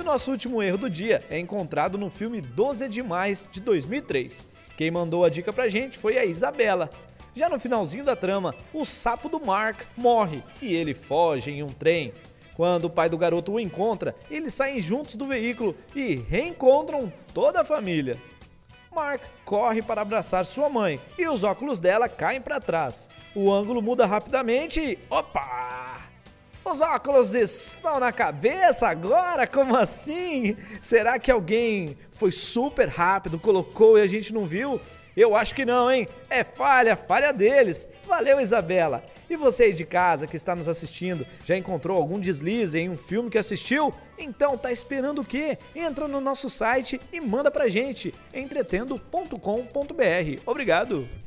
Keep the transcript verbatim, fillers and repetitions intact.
E o nosso último erro do dia é encontrado no filme doze é Demais, de dois mil e três. Quem mandou a dica pra gente foi a Isabela. Já no finalzinho da trama, o sapo do Mark morre e ele foge em um trem. Quando o pai do garoto o encontra, eles saem juntos do veículo e reencontram toda a família. Mark corre para abraçar sua mãe e os óculos dela caem para trás. O ângulo muda rapidamente e... Opa! Os óculos estão na cabeça agora? Como assim? Será que alguém foi super rápido, colocou e a gente não viu? Eu acho que não, hein? É falha, falha deles. Valeu, Isabela. E você aí de casa que está nos assistindo, já encontrou algum deslize em um filme que assistiu? Então tá esperando o quê? Entra no nosso site e manda pra gente, entretendo ponto com ponto br. Obrigado!